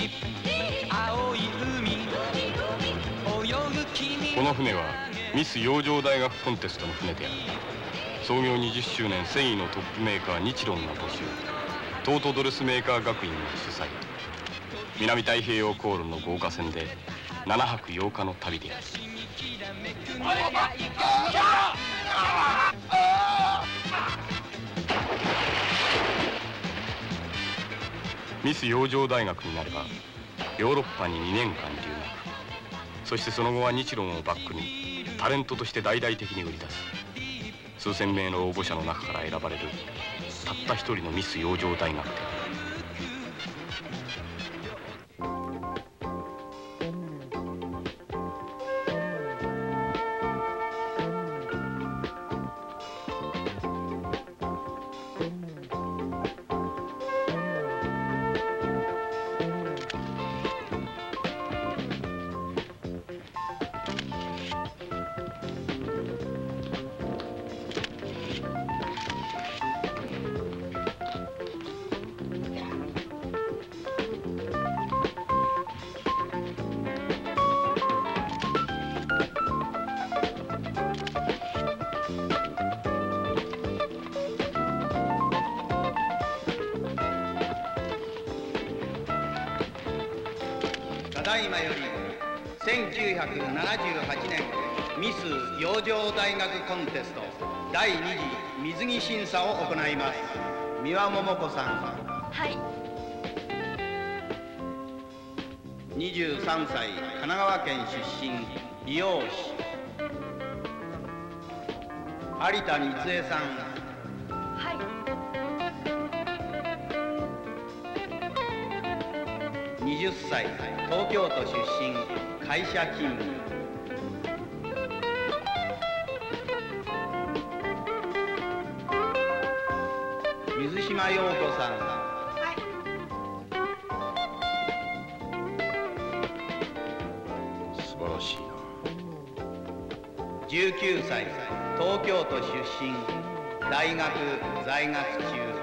青い海泳ぐ君。 この船はミス洋上大学コンテストの船である。創業20周年繊維のトップメーカー日論が募集、トートドレスメーカー学院が主催、南太平洋航路の豪華船で7泊8日の旅である。ミス洋上大学になればヨーロッパに2年間留学、そしてその後は日論をバックにタレントとして大々的に売り出す。数千名の応募者の中から選ばれるたった一人のミス洋上大学である。 ただいまより1978年ミス洋上大学コンテスト第2次水着審査を行います。三輪桃子さん。 はい。 23歳、神奈川県出身、美容師。有田光恵さん。 はい。 20歳、東京都出身、会社勤務。水島陽子さん。 はい。 素晴らしいな。 19歳、東京都出身、大学在学中。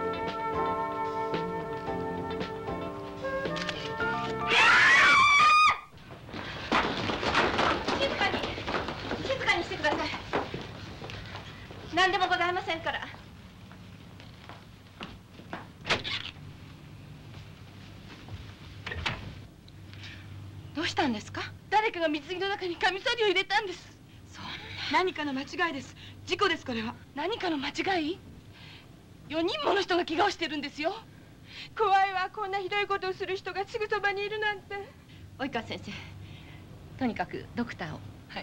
何でもございませんから。どうしたんですか？誰かが水着の中にカミソリを入れたんです。そんな。 何かの間違いです。事故です、これは。 何かの間違い？4人もの人が怪我をしてるんですよ。 怖いわ、こんなひどいことをする人がすぐそばにいるなんて。 及川先生、とにかくドクターを。 はい。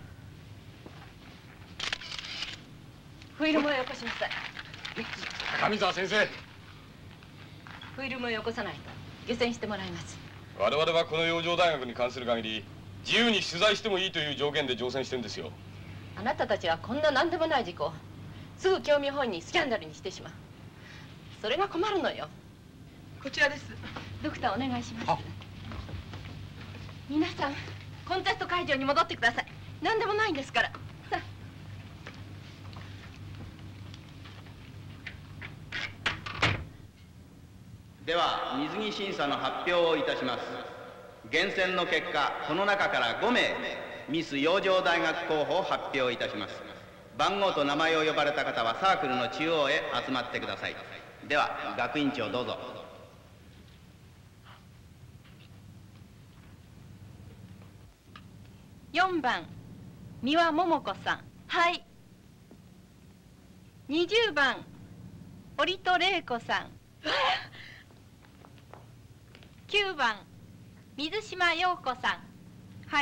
フィルムをよこしなさい。 高見沢先生。 フィルムをよこさないと下船してもらいます。 我々はこの洋上大学に関する限り自由に取材してもいいという条件で乗船してるんですよ。 あなたたちはこんな何でもない事故をすぐ興味本位にスキャンダルにしてしまう。それが困るのよ。 こちらです。 ドクターお願いします。皆さんコンテスト会場に戻ってください。何でもないんですから。さあ。 では水着審査の発表をいたします。厳選の結果、この中から5名ミス洋上大学候補を発表いたします。番号と名前を呼ばれた方はサークルの中央へ集まってください。では学院長どうぞ。 4番三輪桃子さん。はい。20番折戸玲子さん。9番水島陽子さん。はい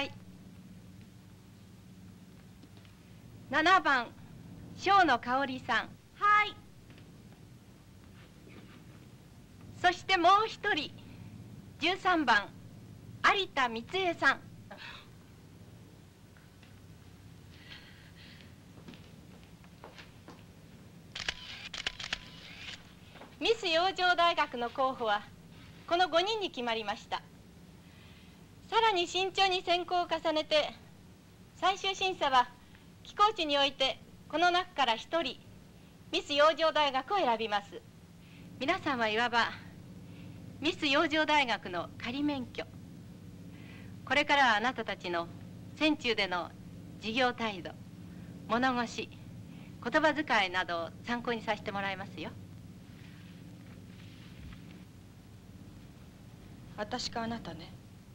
。7番庄野香織さん。はい。そしてもう一人13番有田光恵さん。ミス洋上大学の候補はこの5人に決まりました。さらに慎重に選考を重ねて最終審査は寄港地においてこの中から1人ミス洋上大学を選びます。皆さんはいわばミス養生大学の仮免許。これからはあなたたちの戦中での事業態度、物腰、言葉遣いなどを参考にさせてもらいますよ。 私かあなたね。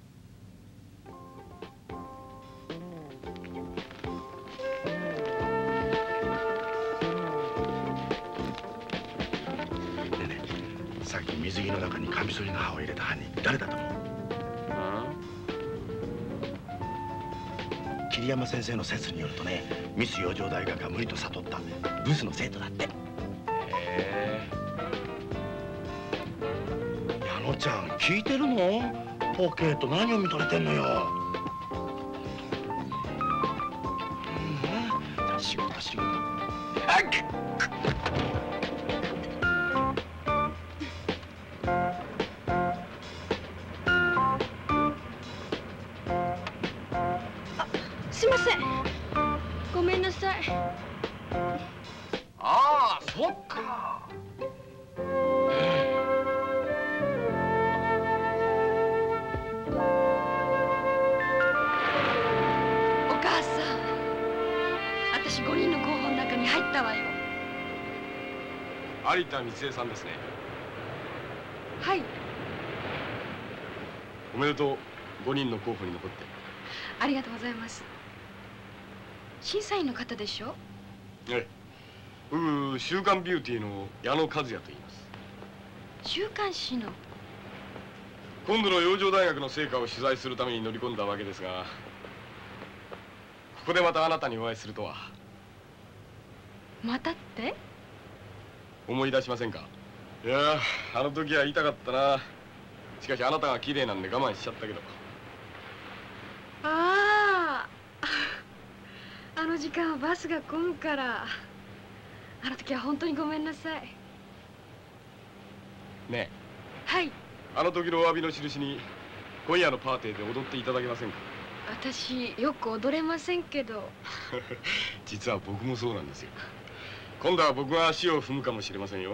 さっき水着の中にカミソリの刃を入れた犯人誰だと思う？桐山先生の説によるとね、ミス養生大学が無理と悟ったブスの生徒だって。へえ。矢野ちゃん聞いてるの？ポケット何を見とれてんのよ。じゃあ仕事仕事。 すいません。ごめんなさい。 ああ、そっか。 お母さん、私5人の候補の中に入ったわよ。 有田光恵さんですね。 はい。 おめでとう。5人の候補に残って。 ありがとうございます。審査員の方でしょ？ ええ。週刊ビューティーの矢野和也と言います。 週刊誌の。 今度の養生大学の成果を取材するために乗り込んだわけですが、ここでまたあなたにお会いするとは。 またって？ 思い出しませんか？いやあの時は言いたかったな。しかしあなたが綺麗なんで我慢しちゃったけど。 ああ、あの時間はバスが来んから。あの時は本当にごめんなさい。 ねえ。 はい。 あの時のお詫びの印に今夜のパーティーで踊っていただけませんか？ 私よく踊れませんけど。 実は僕もそうなんですよ。今度は僕が足を踏むかもしれませんよ。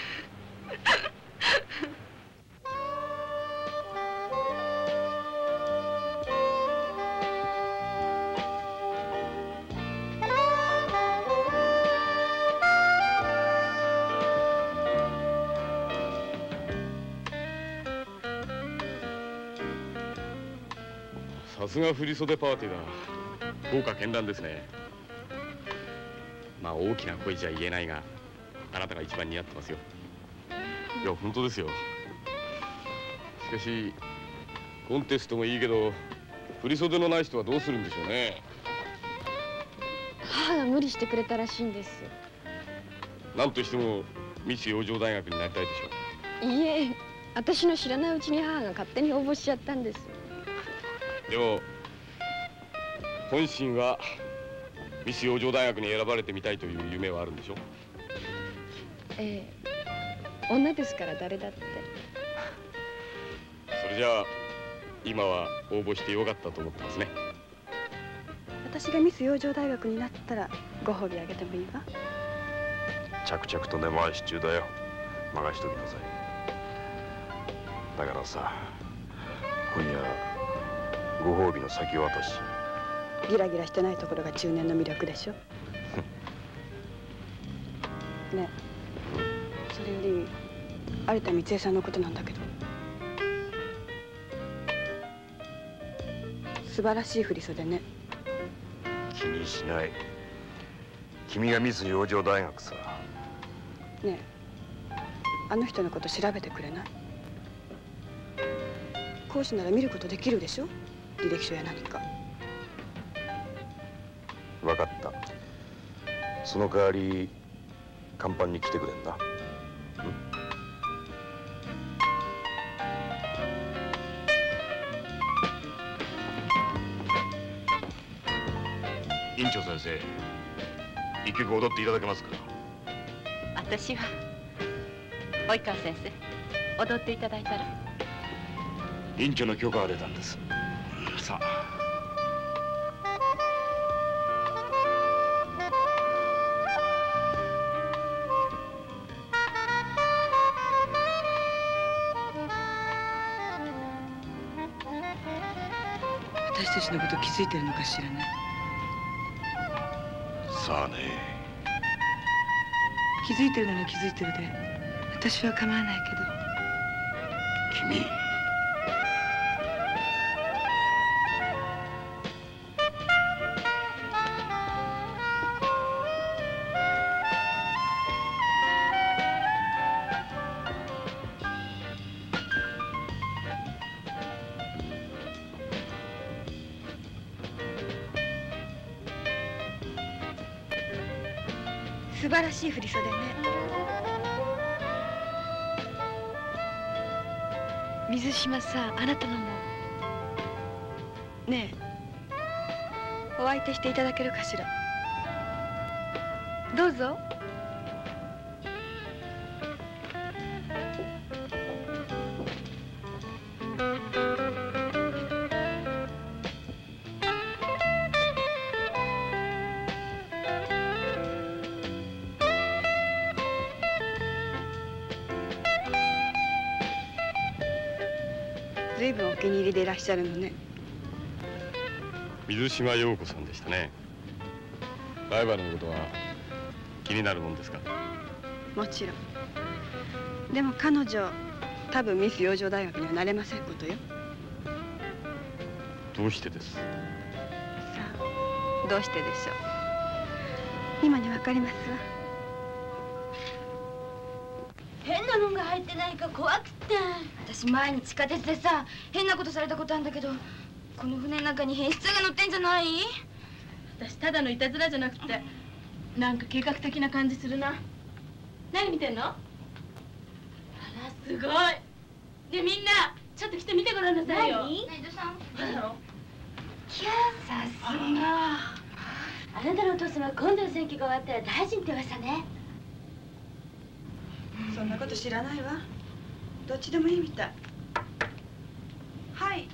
さすが振袖パーティーだ。豪華絢爛ですね。まあ大きな声じゃ言えないが、あなたが一番似合ってますよ。いや本当ですよ。しかしコンテストもいいけど、振袖のない人はどうするんでしょうね。 母が無理してくれたらしいんです。 何としてもミス養生大学になりたいでしょう。 いいえ、私の知らないうちに母が勝手に応募しちゃったんです。 でも本心はミス養生大学に選ばれてみたいという夢はあるんでしょ？ ええ、女ですから誰だって。 それじゃあ今は応募してよかったと思ってますね。 私がミス養生大学になったらご褒美あげてもいいわ。 着々と根回し中だよ。任しときなさい。だからさ、今夜ご褒美の先渡し。 ギラギラしてないところが中年の魅力でしょ。ねえ、それより有田光恵さんのことなんだけど、素晴らしい振り袖ね。 気にしない。君がミス養生大学さ。 ねえ、あの人のこと調べてくれない？講師なら見ることできるでしょ、履歴書や何か。 分かった。その代わり甲板に来てくれんな。院長先生、一曲踊っていただけますか？ 私は及川先生、踊っていただいたら。 院長の許可が出たんです。さあ。 私たちのこと気づいてるのかしらね。 さあね。 気づいてるなら気づいてるで私は構わないけど。 君。 素晴らしい振り袖ね。水島さん、あなたのも。 ねえ、お相手していただけるかしら。 どうぞ。 ずいぶんお気に入りでいらっしゃるのね。 水島陽子さんでしたね。ライバルのことは気になるもんですか？ もちろん。でも彼女多分ミス養生大学にはなれませんことよ。 どうしてです？ さあ、どうしてでしょう。今にわかりますわ。 変なもんが入ってないか怖くて。私前に地下鉄でさ変なことされたことあるんだけど、この船の中に変質が乗ってんじゃない？ 私ただのいたずらじゃなくてなんか計画的な感じするな。何見てんの？あらすごい。ねえみんなちょっと来て見てごらんなさいよ。 何？どうしたの？ 何だろう？ キャー、さすが。あなたのお父様今度の選挙が終わったら大臣って噂ね。 そんなこと知らないわ。どっちでもいいみたい。はい。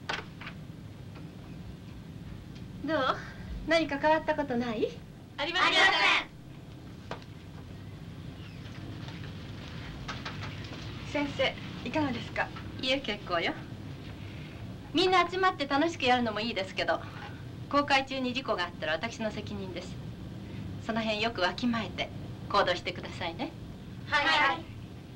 どう？何か変わったことない？ありません。 先生、いかがですか？ いえ結構よ。みんな集まって楽しくやるのもいいですけど、航海中に事故があったら私の責任です。その辺よくわきまえて行動してくださいね。 はいはい。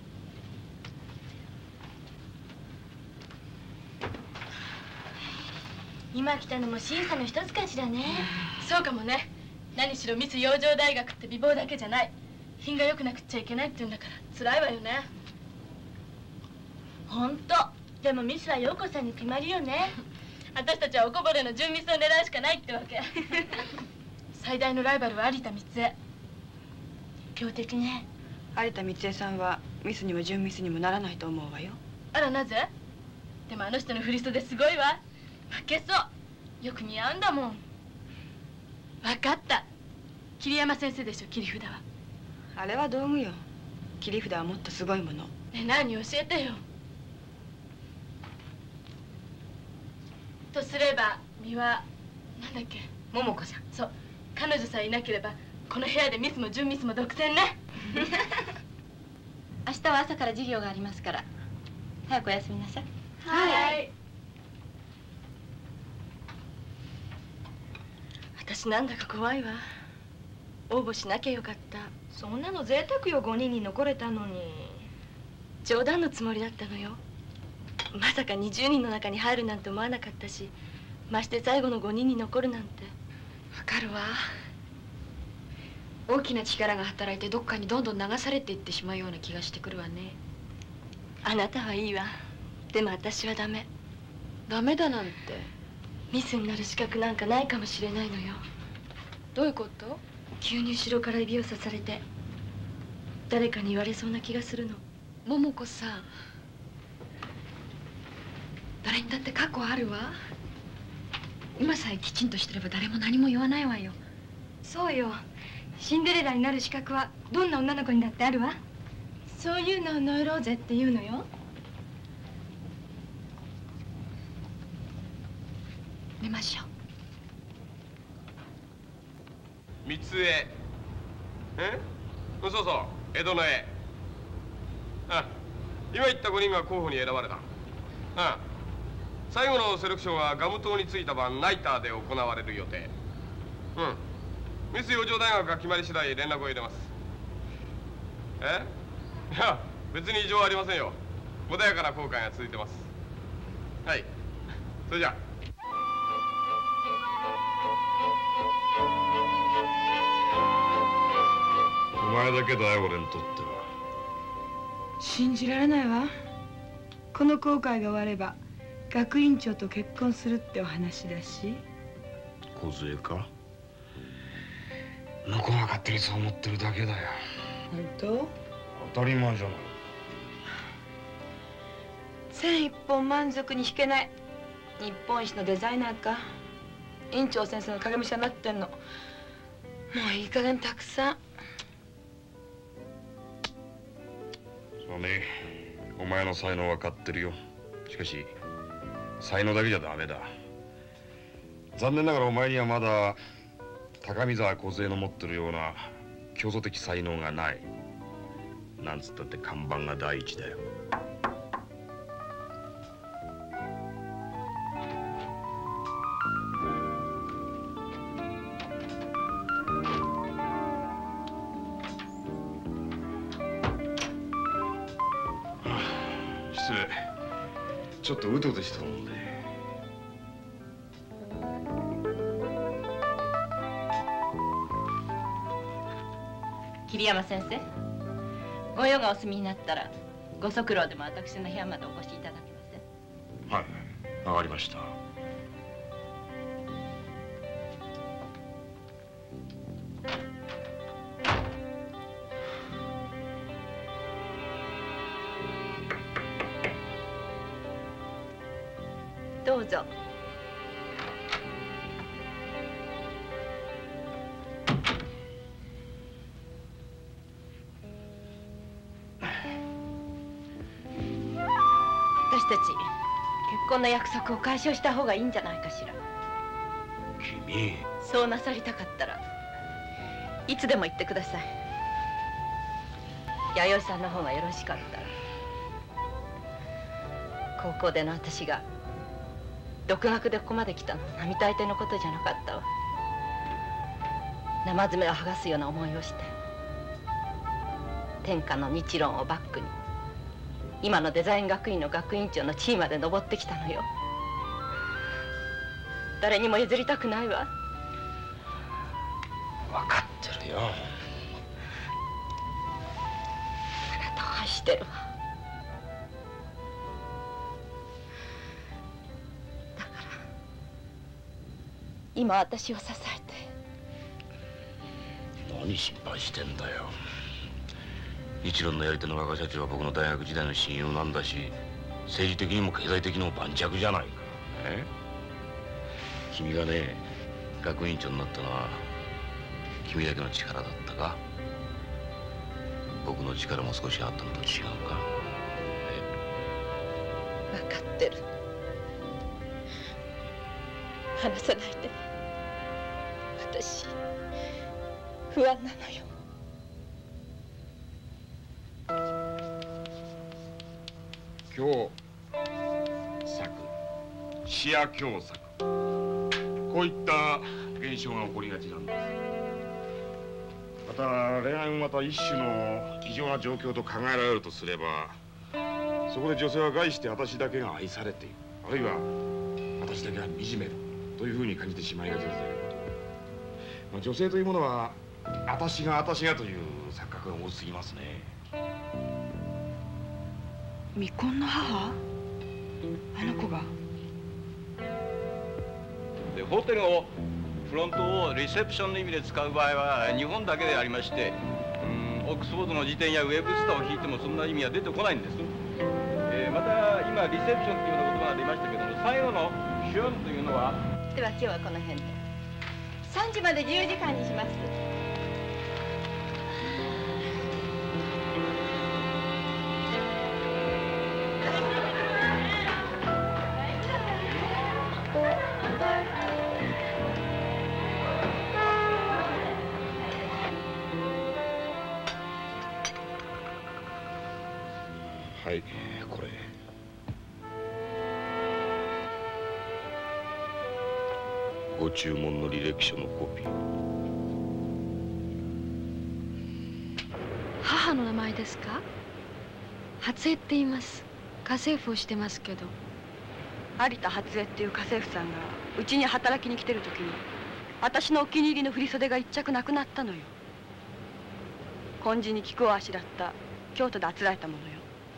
今来たのも審査の一つかしらね。 そうかもね。何しろミス養生大学って美貌だけじゃない。品が良くなくっちゃいけないって言うんだから辛いわよね。 本当。でもミスは陽子さんに決まりよね。 私たちはおこぼれの純ミスを狙うしかないってわけ。最大のライバルは有田光恵。 強敵ね。 有田光恵さんはミスにも準ミスにもならないと思うわよ。 あらなぜ？でもあの人の振り袖すごいわ。負けそう。よく似合うんだもん。分かった。桐山先生でしょ、切り札は。 あれは道具よ。切り札はもっとすごいもの。 ね、何教えてよ。とすれば三輪なんだっけ、桃子さん。そう、彼女さえいなければこの部屋でミスも準ミスも独占ね。明日は朝から授業がありますから早くお休みなさい。 はい。 私なんだか怖いわ。応募しなきゃよかった。 そんなの贅沢よ、5人に残れたのに。 冗談のつもりだったのよ。まさか20人の中に入るなんて思わなかったし、まして最後の5人に残るなんて。 わかるわ。大きな力が働いてどっかにどんどん流されていってしまうような気がしてくるわね。 あなたはいいわ。でも私はダメ。 ダメだなんて。 ミスになる資格なんかないかもしれないのよ。 どういうこと？ 急に後ろから指をさされて誰かに言われそうな気がするの。 桃子さん、誰にだって過去あるわ。今さえきちんとしてれば誰も何も言わないわよ。 そうよ。シンデレラになる資格はどんな女の子にだってあるわ。 そういうのをノイローゼって言うのよ。 寝ましょう。 三江。そうそう、江戸の絵。今言った5人が候補に選ばれた。 最後のセレクションはガム島に着いた晩ナイターで行われる予定。ミス洋上大学が決まり次第連絡を入れます。いや、別に異常はありませんよ。穏やかな航海が続いてます。はい、それじゃあ。 お前だけだよ、俺にとっては。 信じられないわ。この航海が終われば学院長と結婚するってお話だし。 梢か？向こうが勝手にそう思ってるだけだよ。 本当？ 当たり前じゃない。 線一本満足に引けない日本一のデザイナーか。院長先生の影武者になってんの。もういい加減たくさん。 そうね、お前の才能は買ってるよ。しかし才能だけじゃダメだ。残念ながらお前にはまだ高見沢梢の持ってるような競争的才能がない。なんつったって看板が第一だよ。失礼。ちょっとうとうとしたもんで。 桐山先生、ご用がお済みになったらご足労でも私の部屋までお越しいただけません？ はい、わかりました。 どうぞ。私たち結婚の約束を解消した方がいいんじゃないかしら。 君、 そうなさりたかったらいつでも言ってください。弥生さんの方がよろしかったら。高校での私が独学でここまで来たの並大抵のことじゃなかったわ。生爪を剥がすような思いをして天下の日論をバックに今のデザイン学院の学院長の地位まで上ってきたのよ。誰にも譲りたくないわ。 分かってるよ。 あなたを愛してるわ。だから今私を支えて。 何心配してんだよ。日論のやり手の若社長は僕の大学時代の親友なんだし、政治的にも経済的にも盤石じゃないか。君がね、学院長になったのは君だけの力だったか？僕の力も少しあったのと違うか？ 分かってる。話さないで。私不安なのよ。 強作、視野狭窄、こういった現象が起こりがちなんです。また恋愛もまた一種の異常な状況と考えられるとすれば、そこで女性は概して私だけが愛されている、あるいは私だけが惨めだというふうに感じてしまいがちですけど、女性というものは私がという錯覚が多すぎますね。 未婚の母？あの子が？ でホテルをフロントをリセプションの意味で使う場合は日本だけでありまして、オックスフォードの辞典やウェブスターを引いてもそんな意味は出てこないんです。また今リセプションというような言葉が出ましたけども、最後のシュンというのは。 では今日はこの辺で3時まで自由時間にします。 はい、これ。 ご注文の履歴書のコピー。 母の名前ですか？初江って言います。家政婦をしてますけど。 有田初江っていう家政婦さんがうちに働きに来てる時に、私のお気に入りの振り袖が一着なくなったのよ。紺地に菊をあしらった京都であつらえたものよ。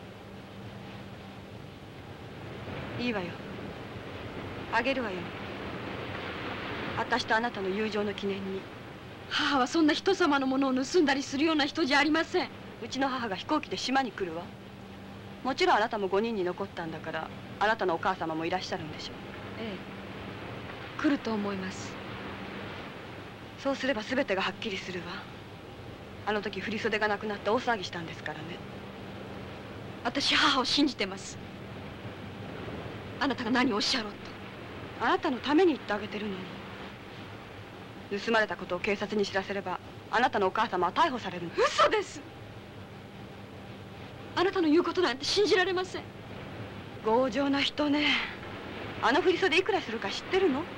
いいわよ、あげるわよ。私とあなたの友情の記念に。 母はそんな人様のものを盗んだりするような人じゃありません。 うちの母が飛行機で島に来るわ。もちろんあなたも5人に残ったんだから、あなたのお母様もいらっしゃるんでしょう。 ええ、来ると思います。 そうすれば全てがはっきりするわ。あの時振り袖がなくなって大騒ぎしたんですからね。 私母を信じてます。あなたが何をおっしゃろうと。 あなたのために言ってあげてるのに。盗まれたことを警察に知らせれば、あなたのお母様は逮捕されるの。 嘘です。あなたの言うことなんて信じられません。 強情な人ね。あの振り袖いくらするか知ってるの？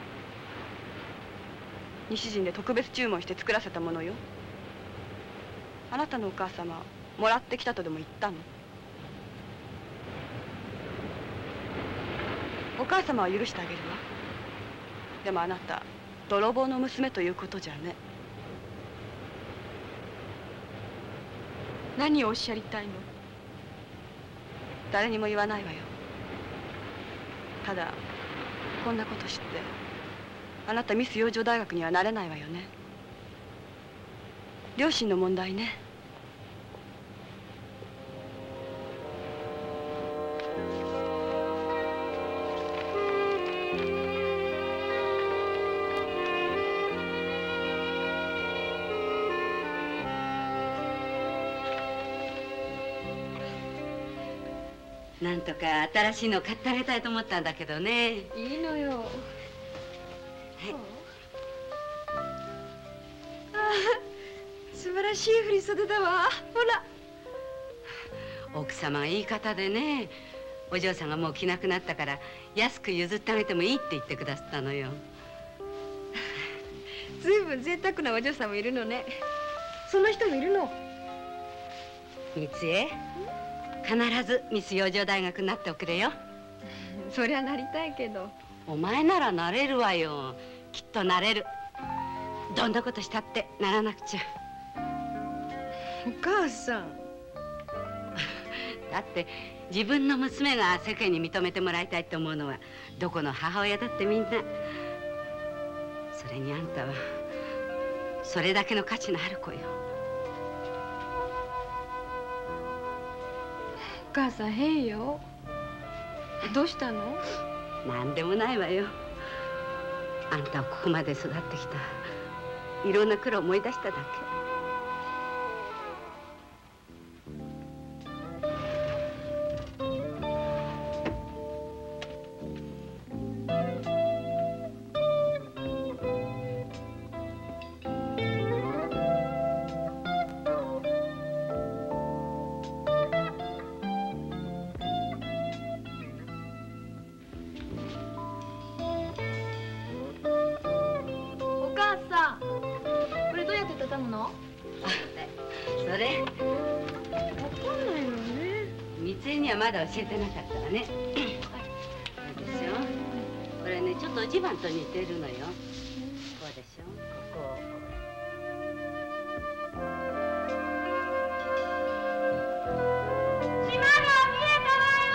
西陣で特別注文して作らせたものよ。あなたのお母様もらってきたとでも言ったの？お母様は許してあげるわ。でもあなた泥棒の娘ということじゃね。 何をおっしゃりたいの？ 誰にも言わないわよ。ただこんなこと知ってあなたミス養生大学にはなれないわよね。両親の問題ね。 なんとか新しいの買ってあげたいと思ったんだけどね。 いいのよ。はい。素晴らしい振り袖だわ。ほら。 奥様がいい方でね、お嬢さんがもう着なくなったから安く譲ってあげてもいいって言ってくださったのよ。 ずいぶん贅沢なお嬢さんもいるのね。そんな人もいるの？ 三江、必ずミス養生大学になっておくれよ。 そりゃなりたいけど。 お前ならなれるわよ。きっとなれる。どんなことしたってならなくちゃ。 お母さん。 だって自分の娘が世間に認めてもらいたいと思うのはどこの母親だってみんな。それにあんたはそれだけの価値のある子よ。 お母さん変よ。どうしたの？ なんでもないわよ。あんたをここまで育ってきたいろんな苦労を思い出しただけ。それわかんないのね。三江にはまだ教えてなかったわね。そうでしょ。これね、ちょっと地盤と似てるのよ。こうでしょ。ここ。 島が見えたわよ。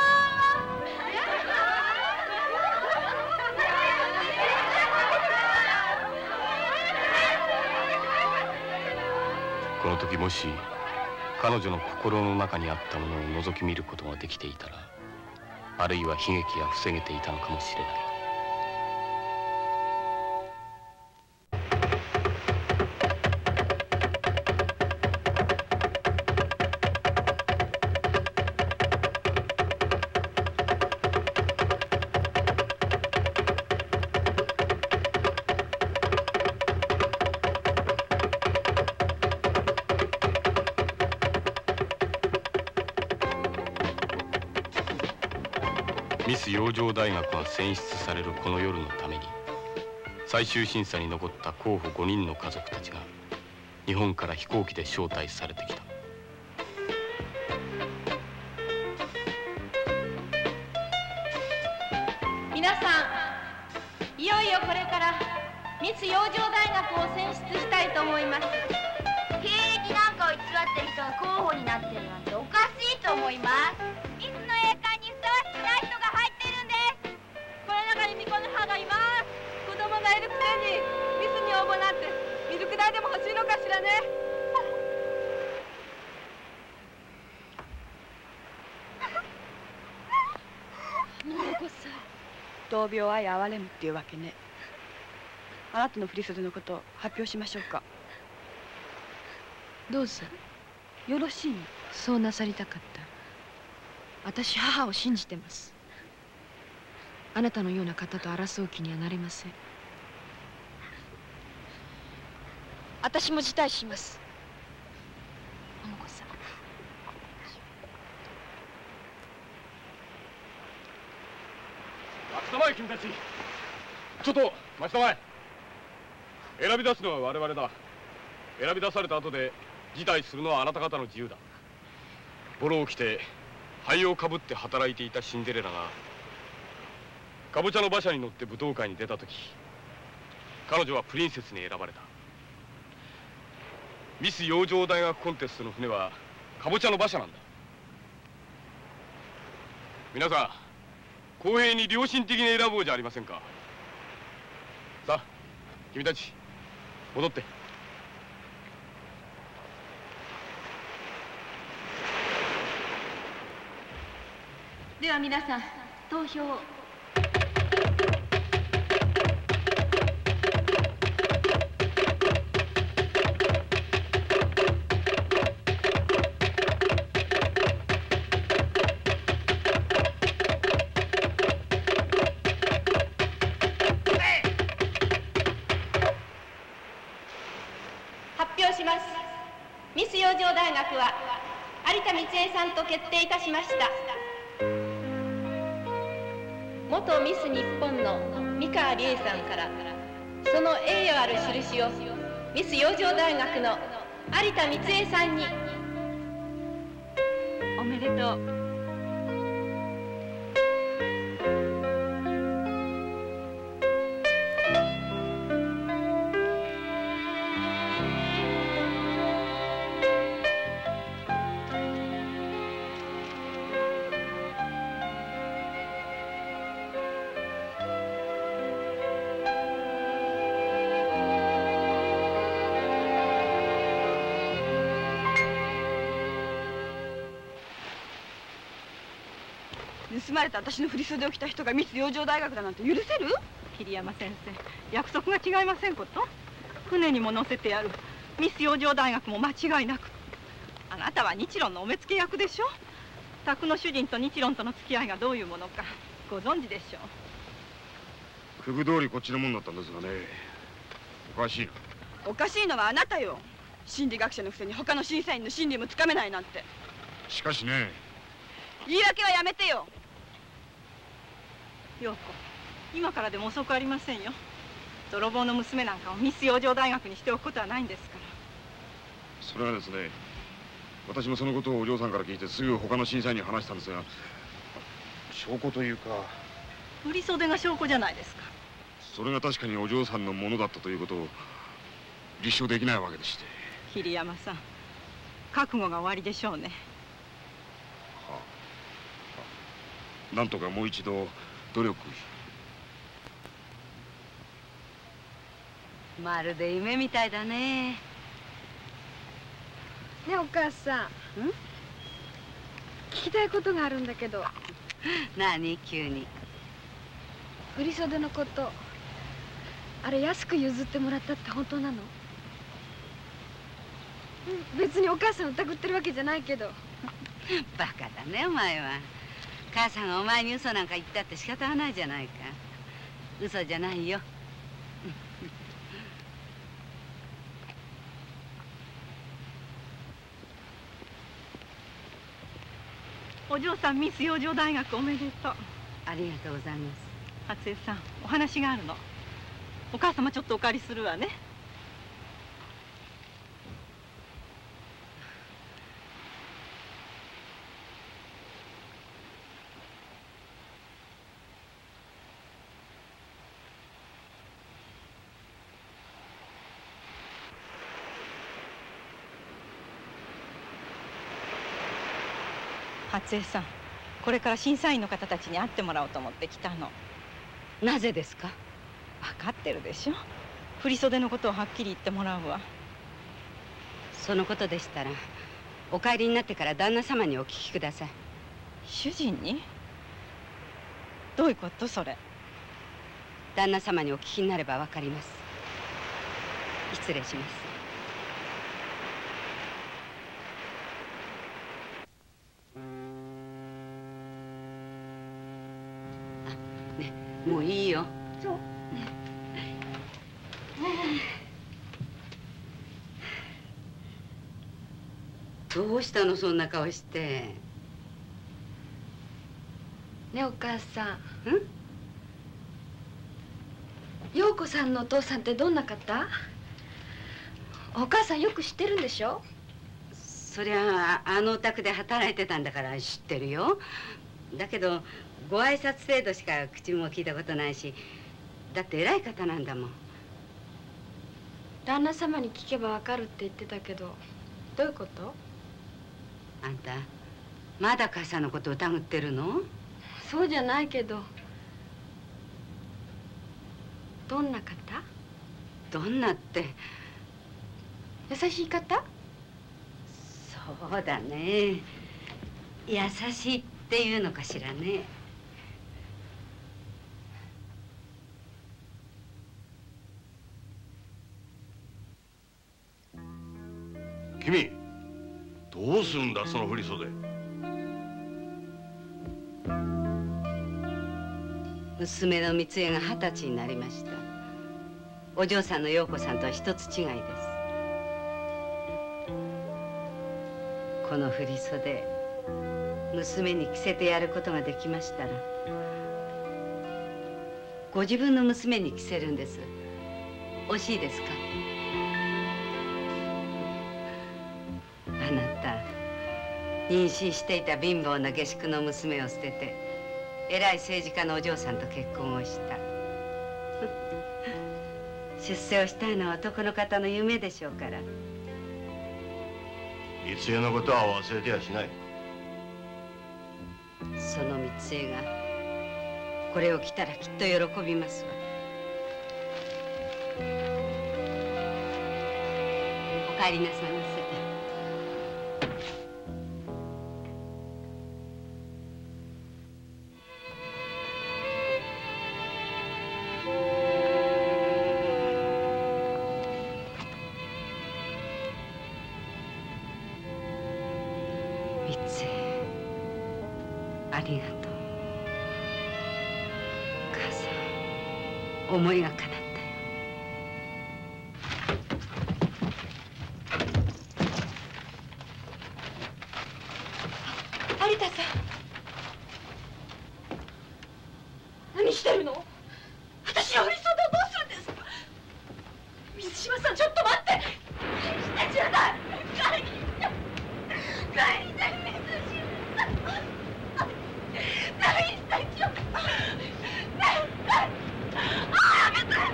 この時もし彼女の心の中にあったものを覗き見ることができていたら、あるいは悲劇が防げていたのかもしれない。ミス養生大学が選出されるこの夜のために最終審査に残った候補5人の家族たちが日本から飛行機で招待されてきた。 皆さん、いよいよこれからミス養生大学を選出したいと思います。 経歴なんかを偽ってる人が候補になってるなんておかしいと思います。ミスの栄冠にふさわしくない人が入ってるんです。 この中に巫女の母がいます。子供がいるくせにミスに応募なんてミルク代でも欲しいのかしらね。 闘病愛憐れむっていうわけね。あなたの振り袖のことを発表しましょうか。 どうぞ。 よろしいの？ そうなさりたかった。私母を信じてます。あなたのような方と争う気にはなれません。私も辞退します。桃子さん。 待ちたまえ、君たち。ちょっと待ちたまえ。選び出すのは我々だ。選び出された後で辞退するのはあなた方の自由だ。ボロを着て灰をかぶって働いていたシンデレラがかぼちゃの馬車に乗って舞踏会に出た時、彼女はプリンセスに選ばれた。ミス養生大学コンテストの船はかぼちゃの馬車なんだ。皆さん、公平に良心的に選ぼうじゃありませんか。さあ、君たち戻って。 では皆さん、投票を。発表します。ミス養生大学は有田光恵さんと決定いたしました。元ミス日本の三川理恵さんからその栄誉ある印をミス養生大学の有田光恵さんに。 おめでとう。盗まれた私の振り袖を着た人がミス養生大学だなんて許せる？ 桐山先生、約束が違いませんこと。船にも乗せてやるミス養生大学も間違いなく。あなたは日論のお目付け役でしょ。宅の主人と日論との付き合いがどういうものかご存知でしょう。 区分通りこっちのもんだったんですがね。おかしいな。 おかしいのはあなたよ。心理学者のくせに他の審査員の心理もつかめないなんて。 しかしね。 言い訳はやめてよ。 陽子、今からでも遅くありませんよ。泥棒の娘なんかをミス養生大学にしておくことはないんですから。 それはですね、私もそのことをお嬢さんから聞いてすぐ他の審査員に話したんですが、証拠というか。 振り袖が証拠じゃないですか。 それが確かにお嬢さんのものだったということを立証できないわけでして。 桐山さん、覚悟が終わりでしょうね。 はあ、なんとかもう一度努力。 まるで夢みたいだね。 ねえお母さん。聞きたいことがあるんだけど。 何急に。 振り袖のこと、あれ安く譲ってもらったって本当なの？別にお母さん疑ってるわけじゃないけど。 バカだねお前は。母さんがお前に嘘なんか言ったって仕方がないじゃないか。嘘じゃないよ。 お嬢さん、ミス養生大学おめでとう。 ありがとうございます。 初江さん、お話があるの。 お母様ちょっとお借りするわね。初江さん、これから審査員の方たちに会ってもらおうと思って来たの。 なぜですか？ 分かってるでしょ。振り袖のことをはっきり言ってもらうわ。 そのことでしたらお帰りになってから旦那様にお聞きください。 主人に？どういうことそれ？ 旦那様にお聞きになれば分かります。失礼します。もういいよ。そう。どうしたのそんな顔して。 ね、お母さん。陽子さんのお父さんってどんな方？お母さんよく知ってるんでしょ？ そりゃあのお宅で働いてたんだから知ってるよ。だけどご挨拶程度しか口も聞いたことないし、だって偉い方なんだもん。 旦那様に聞けばわかるって言ってたけど、どういうこと？ あんたまだ母さんのこと疑ってるの？ そうじゃないけど。どんな方？ どんなって。 優しい方？ そうだね。優しいっていうのかしらね。 君、どうするんだその振り袖。 娘の三江が20歳になりました。お嬢さんの陽子さんとは一つ違いです。この振り袖、娘に着せてやることができましたら、ご自分の娘に着せるんです。惜しいですか？あなた、妊娠していた貧乏な下宿の娘を捨てて、偉い政治家のお嬢さんと結婚をした。出世をしたいのは男の方の夢でしょうから。 三江のことは忘れてはしない。 その三江がこれを着たらきっと喜びますわ。お帰りなさいませ。ありがとう。母さん、思いが叶ったよ。 有田さん、何してるの？私の振り袖をどうするんですか？水島さん、ちょっと待って。返してちょうだい。返して水島さん。返してちょうだい。やめて。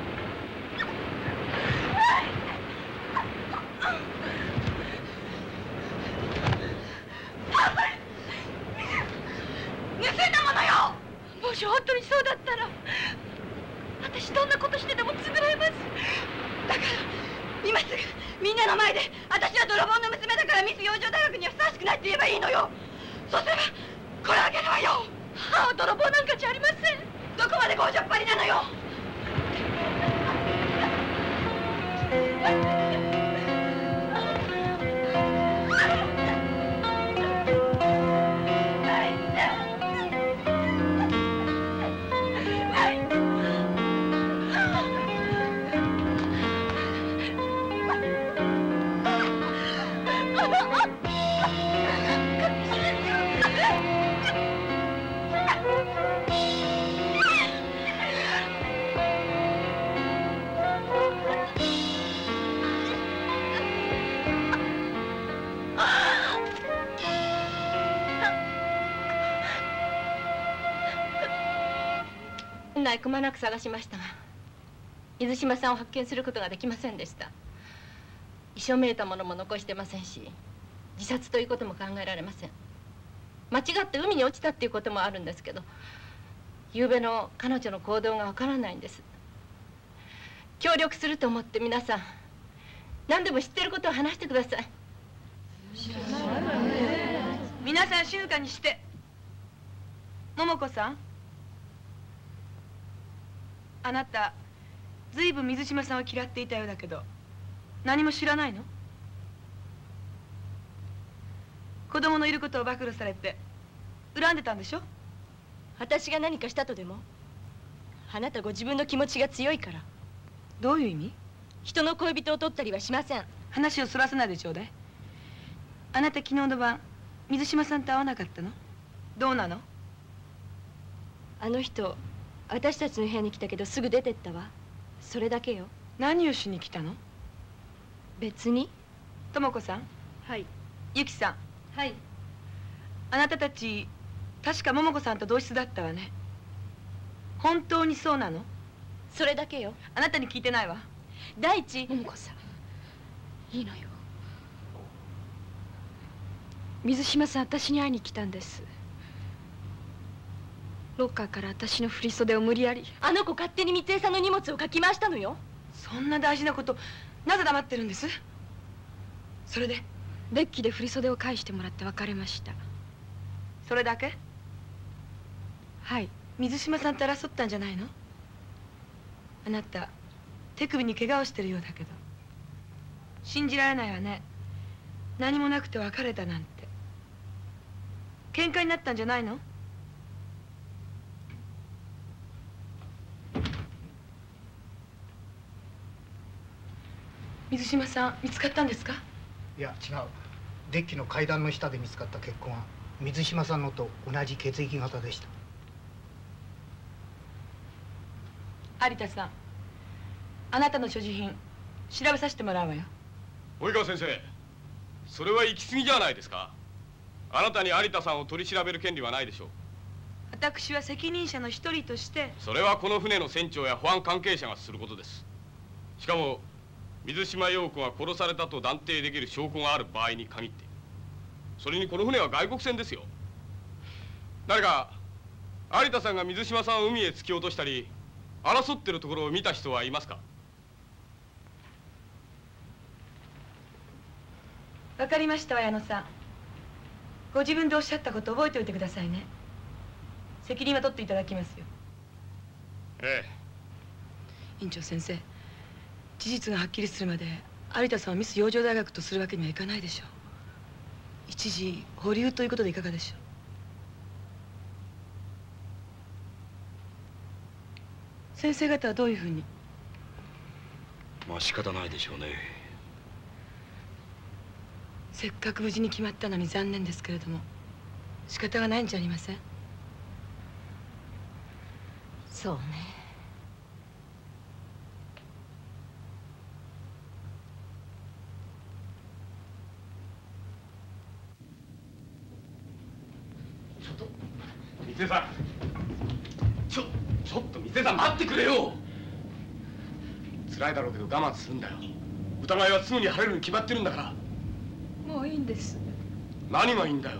盗んだものよ。もし本当にそうだったら、私どんなことしてでも償います。だから今すぐみんなの前で、私は泥棒の娘だからミス養生大学にはふさわしくないって言えばいいのよ。そうすればこれあげるわよ。母は泥棒なんかじゃありません。どこまで強情っぱりなのよ。 内くまなく探しましたが、水島さんを発見することができませんでした。遺書めいたものも残してませんし、自殺ということも考えられません。間違って海に落ちたっていうこともあるんですけど、昨夜の彼女の行動がわからないんです。協力すると思って皆さん、何でも知ってることを話してください。 皆さん静かにして。桃子さん、あなたずいぶん水島さんを嫌っていたようだけど、何も知らないの？子供のいることを暴露されて恨んでたんでしょ？ 私が何かしたとでも？あなたご自分の気持ちが強いから。 どういう意味？ 人の恋人を取ったりはしません。 話をそらせないでちょうだい。あなた昨日の晩水島さんと会わなかったの？どうなの？ あの人私たちの部屋に来たけどすぐ出てったわ。それだけよ。 何をしに来たの？ 別に。 智子さん。 はい。 ゆきさん。 はい。 あなたたち確か桃子さんと同室だったわね。本当にそうなの？ それだけよ。 あなたに聞いてないわ。 第一。 桃子さん、いいのよ。水島さん、私に会いに来たんです。ロッカーから私の振り袖を無理やり。 あの子勝手に光恵さんの荷物をかき回したのよ。 そんな大事なことなぜ黙ってるんです？それでデッキで振り袖を返してもらって別れました。 それだけ？ はい。 水島さんと争ったんじゃないの？あなた手首に怪我をしてるようだけど。信じられないわね。何もなくて別れたなんて。喧嘩になったんじゃないの？水島さん見つかったんですか？ いや違う。デッキの階段の下で見つかった血痕は水島さんのと同じ血液型でした。 有田さん、あなたの所持品調べさせてもらうわよ。 及川先生、それは行き過ぎじゃないですか。あなたに有田さんを取り調べる権利はないでしょう。 私は責任者の一人として。 それはこの船の船長や保安関係者がすることです。しかも水島陽子が殺されたと断定できる証拠がある場合に限って。それにこの船は外国船ですよ。誰か有田さんが水島さんを海へ突き落としたり争ってるところを見た人はいますか？ わかりましたわ、矢野さん。ご自分でおっしゃったこと覚えておいてくださいね。責任は取っていただきますよ。 え院長先生、事実がはっきりするまで有田さんをミス養生大学とするわけにはいかないでしょう。一時保留ということでいかがでしょう。先生方はどういうふうに？ まあ仕方ないでしょうね。 せっかく無事に決まったのに残念ですけれども、仕方がないんじゃありません？ そうね。 水江さん、ちょっと水江さん待ってくれよ。辛いだろうけど我慢するんだよ。疑いはすぐに晴れるに決まってるんだから。 もういいんです。 何がいいんだよ。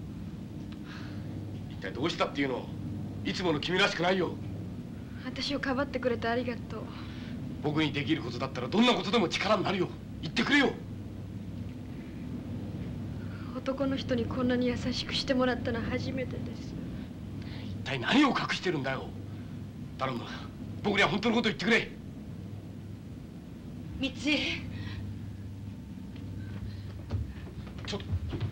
一体どうしたっていうの？いつもの君らしくないよ。 私をかばってくれてありがとう。 僕にできることだったらどんなことでも力になるよ。言ってくれよ。 男の人にこんなに優しくしてもらったのは初めてです。 一体何を隠してるんだよ。頼む、僕には本当のこと言ってくれ。 光恵、 ちょっと。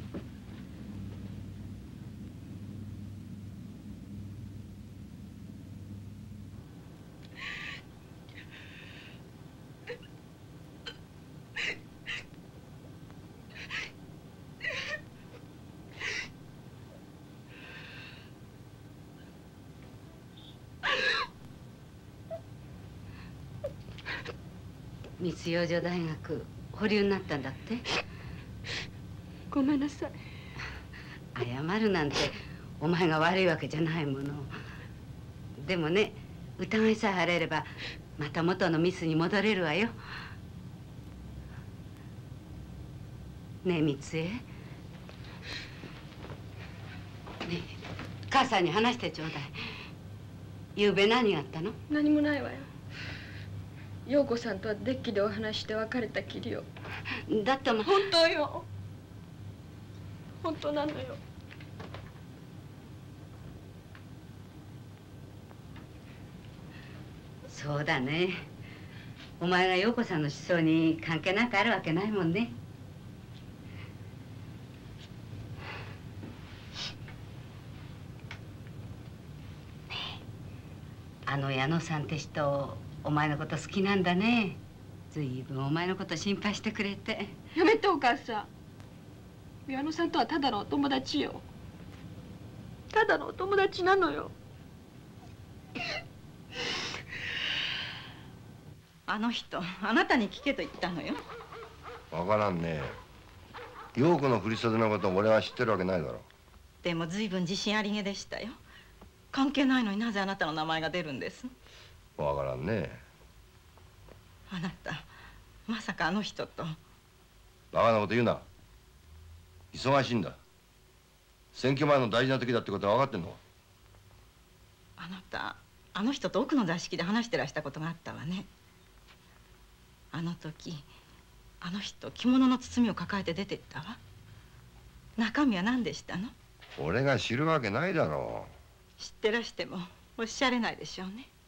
密養女大学保留になったんだって？ ごめんなさい。 謝るなんてお前が悪いわけじゃないもの。でもね、 疑いさえ晴れればまた元のミスに戻れるわよ。ねえみつえ、ねえ母さんに話してちょうだい。ゆうべ何があったの？ 何もないわよ。陽子さんとはデッキでお話して別れたきりよ。 だって本当よ。本当なのよ。 そうだね。お前が陽子さんの失踪に関係なんかあるわけないもんね。あの矢野さんって人、お前のこと好きなんだね。ずいぶんお前のこと心配してくれて。 やめてお母さん。矢野さんとはただのお友達よ。ただのお友達なのよ。 あの人、あなたに聞けと言ったのよ。 わからんね。陽子の振り袖のことを俺は知ってるわけないだろ。 でも随分自信ありげでしたよ。関係ないのになぜあなたの名前が出るんです？ わからんね。 あなた、まさかあの人と。 バカなこと言うな。忙しいんだ。選挙前の大事な時だってことは分かってんのか？ あなた、あの人と奥の座敷で話してらしたことがあったわね。あの時、あの人着物の包みを抱えて出てったわ。中身は何でしたの？ 俺が知るわけないだろう。 知ってらしてもおっしゃれないでしょうね。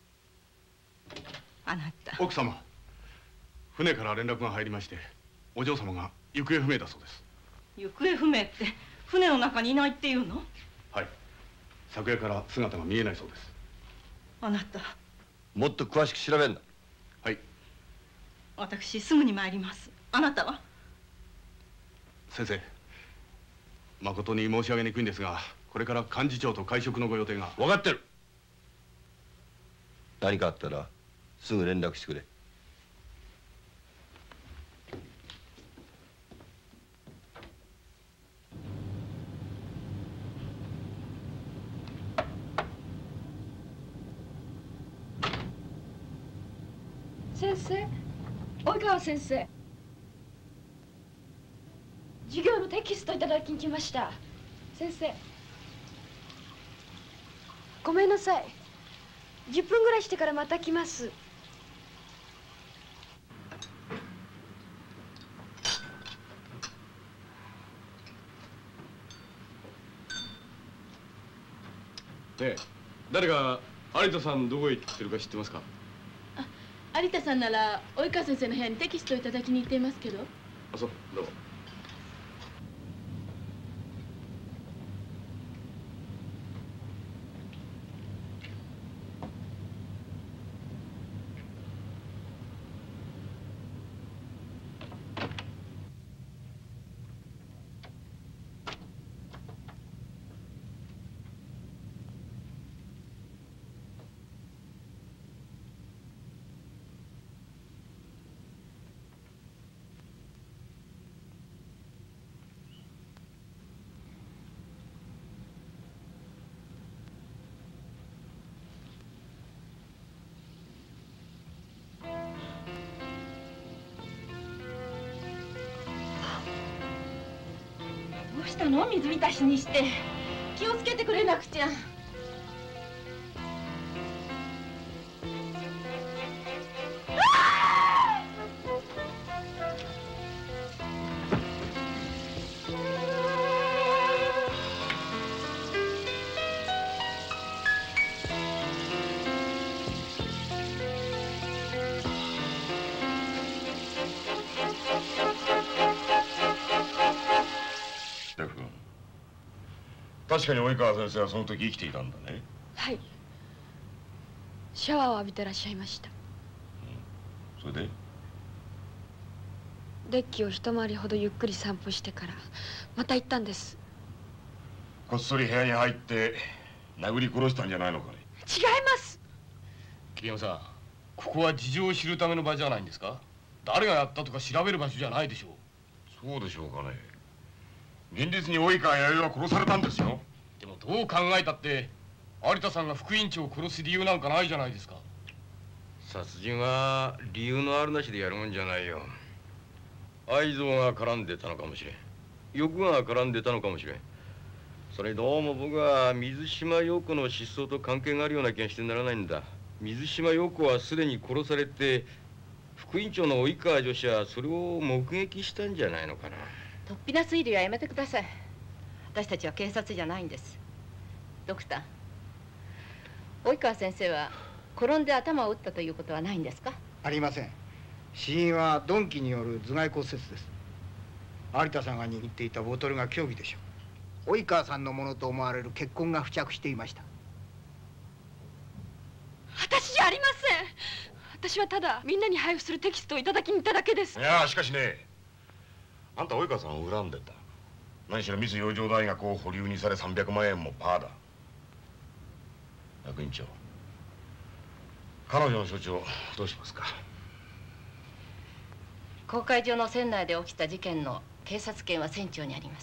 あなた。 奥様、船から連絡が入りまして、お嬢様が行方不明だそうです。 行方不明って船の中にいないっていうの？ はい。昨夜から姿が見えないそうです。 あなた。 もっと詳しく調べんだ。 はい。 私すぐに参ります。あなたは？ 先生、誠に申し上げにくいんですが、これから幹事長と会食のご予定が。 分かってる。何かあったらすぐ連絡してくれ。 先生、及川先生。授業のテキストいただきに来ました。先生。ごめんなさい。10分ぐらいしてからまた来ます。 ねえ、誰か有田さんどこへ行ってるか知ってますか？ 有田さんなら及川先生の部屋にテキストをいただきに行っていますけど。 あ、そう、どうも。 どうしたの？水浸しにして。気をつけてくれなくちゃ。 確かに及川先生はその時生きていたんだね。 はい。シャワーを浴びてらっしゃいました。 それで？ デッキを一回りほどゆっくり散歩してからまた行ったんです。 こっそり部屋に入って殴り殺したんじゃないのかね？ 違います。 桐山さん、ここは事情を知るための場じゃないんですか？誰がやったとか調べる場所じゃないでしょう。 そうでしょうかね。現実に及川弥生は殺されたんですよ。 でもどう考えたって有田さんが副院長を殺す理由なんかないじゃないですか。殺人は理由のあるなしでやるもんじゃないよ。愛憎が絡んでたのかもしれん。欲が絡んでたのかもしれん。それにどうも僕は水島陽子の失踪と関係があるような気がしてならないんだ。水島陽子はすでに殺されて、副院長の及川女子はそれを目撃したんじゃないのかな。 突飛な推理はやめてください。私たちは警察じゃないんです。ドクター、及川先生は転んで頭を打ったということはないんですか？ ありません。死因は鈍器による頭蓋骨折です。有田さんが握っていたボトルが凶器でしょう。及川さんのものと思われる血痕が付着していました。 私じゃありません。私はただみんなに配布するテキストをいただきに行っただけです。 いやしかしね、あんた及川さんを恨んでた。何しろミス養生大学を保留にされ300万円もパーだ。学院長、彼女の処置をどうしますか？ 公海上の船内で起きた事件の警察権は船長にあります。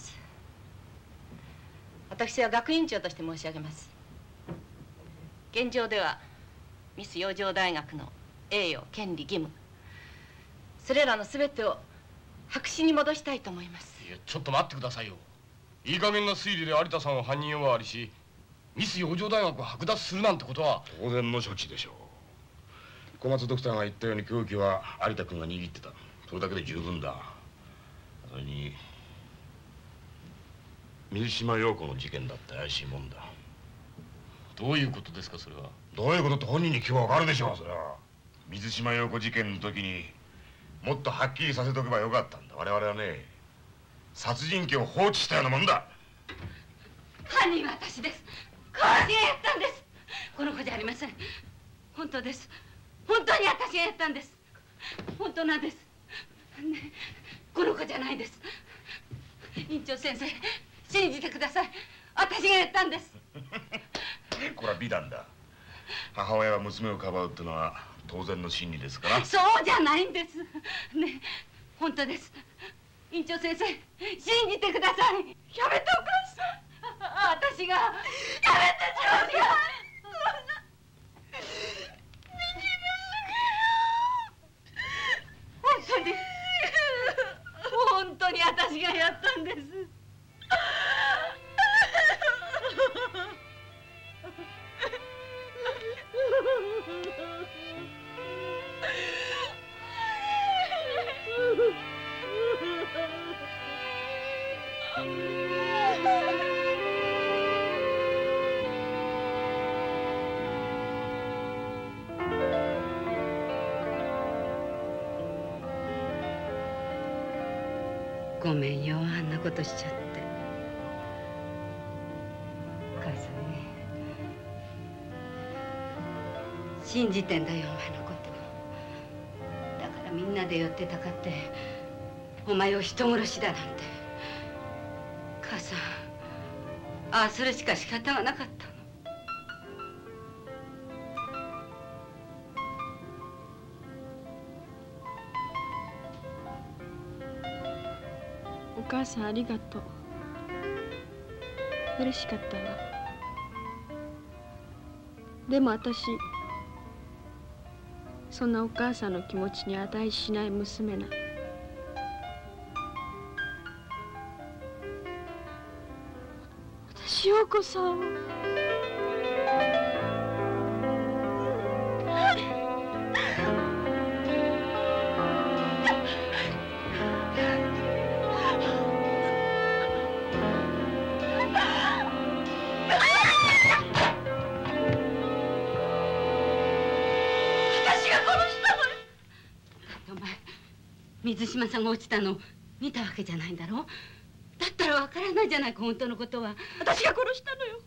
私は学院長として申し上げます。現状ではミス養生大学の栄誉、権利、義務、それらの全てを白紙に戻したいと思います。 いや、ちょっと待ってくださいよ。いい加減な推理で有田さんを犯人呼ばわりし、ミス養生大学を剥奪するなんてことは当然の処置でしょう。小松ドクターが言ったように凶器は有田君が握ってた。それだけで十分だ。それに水島陽子の事件だって怪しいもんだ。 どういうことですか、それは。 どういうことって本人に聞けばわかるでしょう。それは水島陽子事件の時にもっとはっきりさせておけばよかったんだ。我々はね、殺人鬼を放置したようなもんだ。 犯人は私です。私がやったんです。この子じゃありません。本当です。本当に私がやったんです。本当なんです。ね、この子じゃないです。院長先生、信じてください。私がやったんです。 これは美談だ。母親が娘をかばうってのは当然の心理ですから。 そうじゃないんです。ね、本当です。院長先生、信じてください。やめてお母さん。私がやめてちょうだい。本当に私がやったんです。ごめんよ、あんなことしちゃって。母さんね、信じてんだよ、お前のこと。だからみんなで寄ってたかってお前を人殺しだなんて。母さん、ああするしか仕方がなかったの。 お母さんありがとう。嬉しかったわ。でも私、そんなお母さんの気持ちに値しない娘な。私、陽子さん水島さんが落ちたのを見たわけじゃないんだろう。だったらわからないじゃないか、本当のことは。 私が殺したのよ。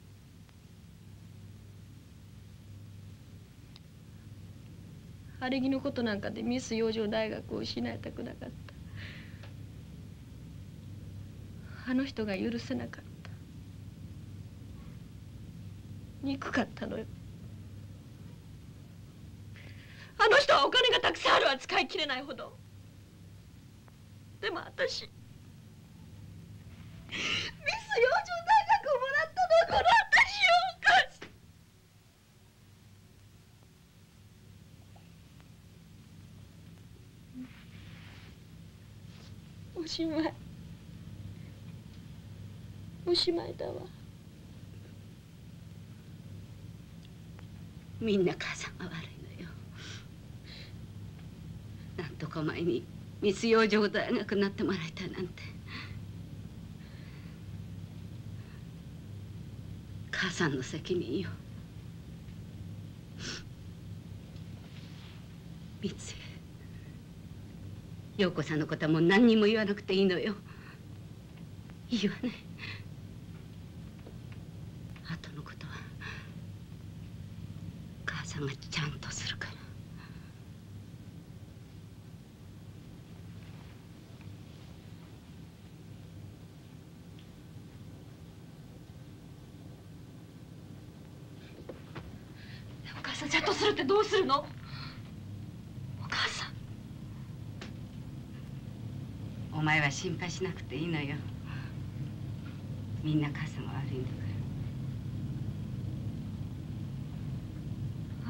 晴れ着のことなんかでミス養生大学を失いたくなかった。あの人が許せなかった。憎かったのよ。あの人はお金がたくさんあるわ、使い切れないほど。でも私、ミス養生大学をもらったのはこの私よ、お母さん。 おしまい。おしまいだわ。 みんな母さんが悪いのよ。なんとか前にミス養生大学になってもらいたいなんて。母さんの責任よ。三つ陽子さんのことはもう何にも言わなくていいのよ。いいわね。後のことは母さんがちゃんとするから。 お母さん、ちゃんとするってどうするの？お母さん。 お前は心配しなくていいのよ。みんな母さんが悪いんだから。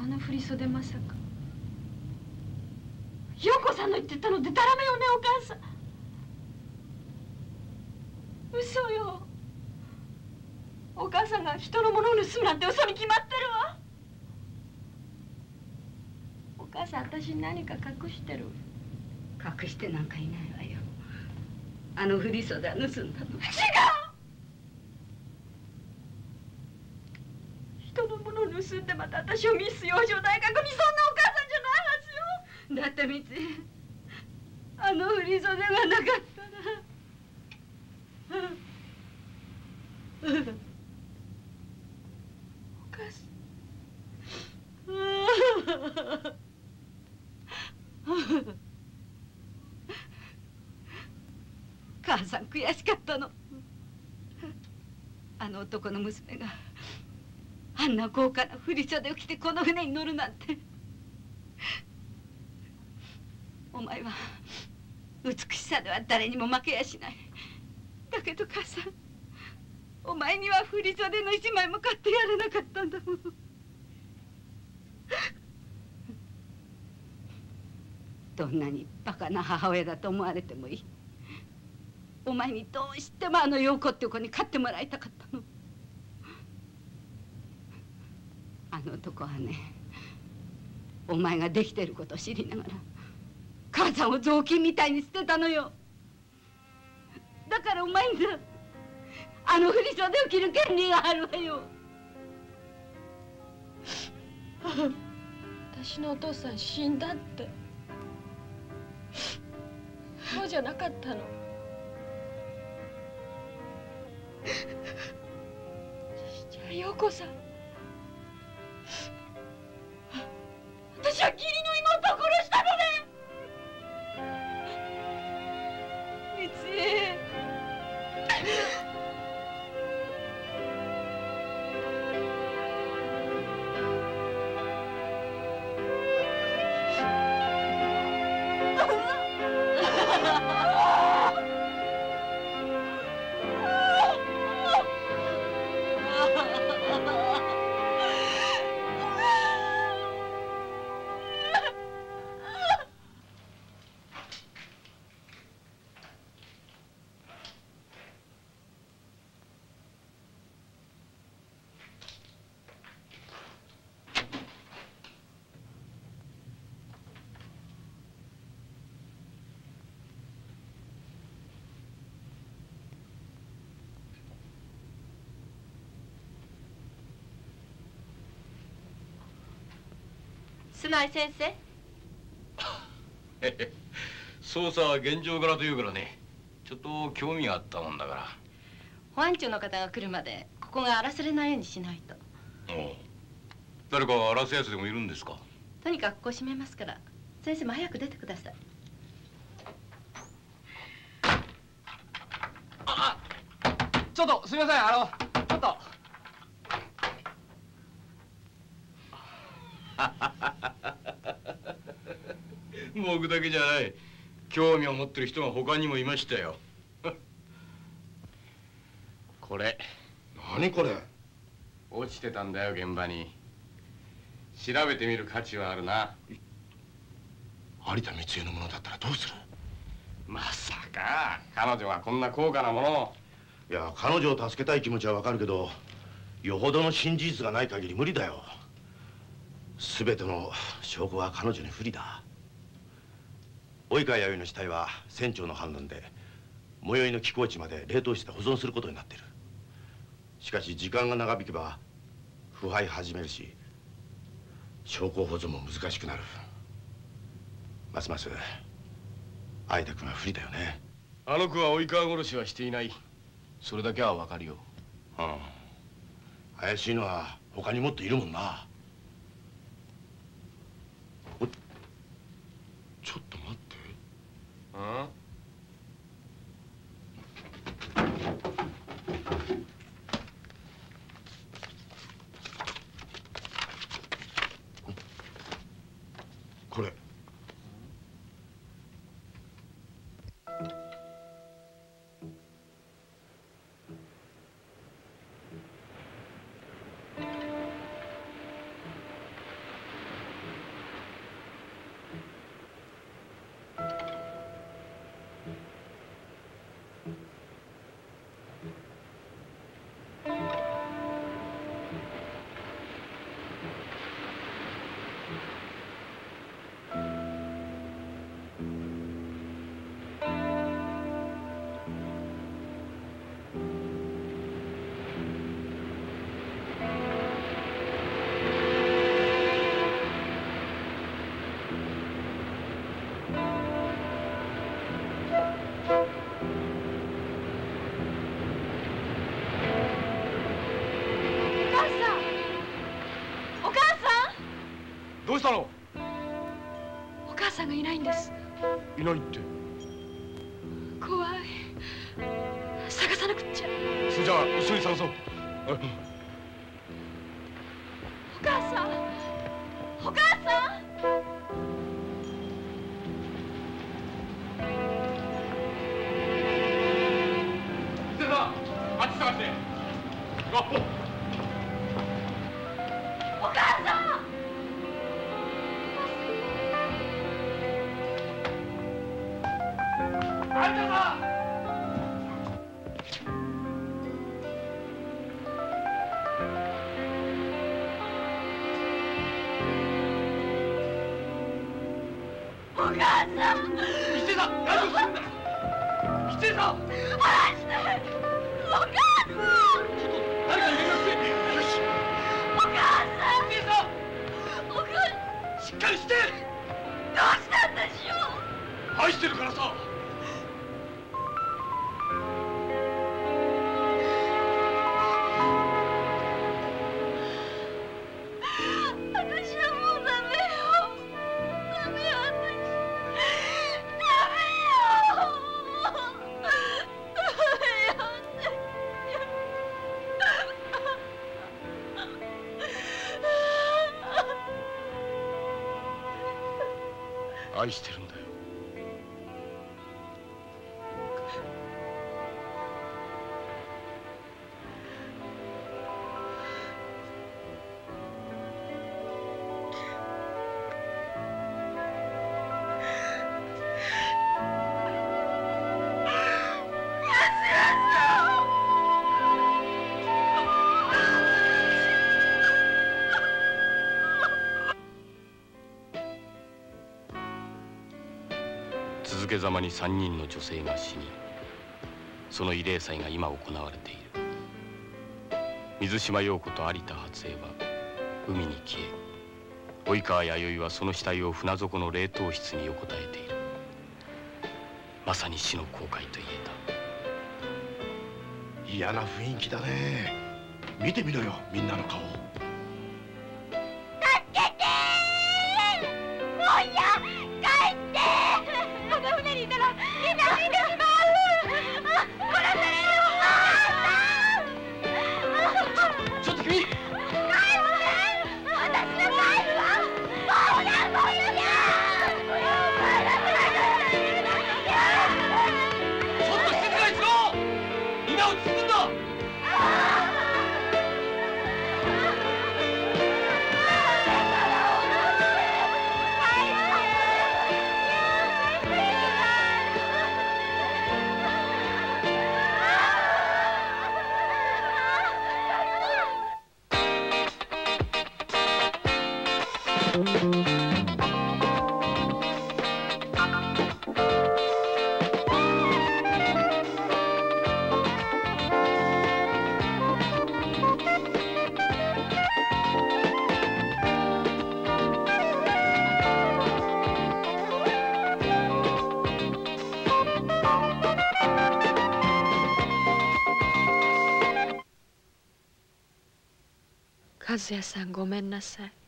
あの振り袖まさか陽子さんの言ってたのでたらめよね、お母さん。嘘よ。お母さんが人のものを盗むなんて嘘に決まってるわ。お母さん、私に何か隠してる？ 隠してなんかいないわよ。あの振り袖は盗んだの。違う。 人のものを盗んでまた私をミス養生大学に、そんなお母さんじゃないはずよ。 だってみつあの振り袖がなかったら。 お母さん。 母さん悔しかったの。あの男の娘があんな豪華な振り袖を着てこの船に乗るなんて。お前は美しさでは誰にも負けやしない。だけど母さん、お前には振り袖の一枚も買ってやれなかったんだもん。どんなにバカな母親だと思われてもいい。お前にどうしてもあの陽子っていう子に買ってもらいたかったの。あの男はね、お前ができてることを知りながら母さんを雑巾みたいに捨てたのよ。だからお前にはあの振り袖を着る権利があるわよ。 私のお父さん死んだって。そうじゃなかったの。じゃあ陽子さん、私は義理の妹を殺したのね。みつえ。 須内先生。 捜査は現状柄というからね、ちょっと興味があったもんだから。 保安庁の方が来るまでここが荒らされないようにしないと。 おう、誰か荒らすやつでもいるんですか？ とにかくここ閉めますから、先生も早く出てください。 ちょっとすみません、ちょっと。 僕だけじゃない、興味を持ってる人が他にもいましたよ。これ。 何これ？ 落ちてたんだよ、現場に。調べてみる価値はあるな。 有田光恵のものだったらどうする？ まさか彼女がこんな高価なものを。 いや、彼女を助けたい気持ちはわかるけど、よほどの真実がない限り無理だよ。全ての証拠は彼女に不利だ。及川弥生の死体は船長の判断で最寄りの寄港地まで冷凍室で保存することになっている。しかし時間が長引けば腐敗始めるし、証拠保存も難しくなる。ますます相田君は不利だよね。 あの子は及川殺しはしていない。それだけはわかるよ。 怪しいのは他にもっといるもんな。ちょっと待って。これ。 どうしたの？ お母さんがいないんです。 いないって？ 怖い。探さなくっちゃ。 それじゃあ一緒に探そう。 お母さん、お母さん。 先生さん、あっち探して。 お母さん。 有田さん。 お母さん。 一星さん、何をするんだ。一星さん。 離して。お母さん。ちょっと誰か入れなくて。よし。 お母さん。 一星さん。 お母さん。 しっかりして。 どうしたんでしょう。 愛してるからさ。 私はもうダメよ。ダメよ、私。ダメよ。 愛してるんだよ。続けざまに3人の女性が死に、その慰霊祭が今行われている。水島陽子と有田初江は海に消え、及川弥生はその死体を船底の冷凍室に横たえている。まさに死の後悔と言えた。 嫌な雰囲気だね。見てみろよ、みんなの顔。 みんな落ち着くんだ。 和也さん、ごめんなさい。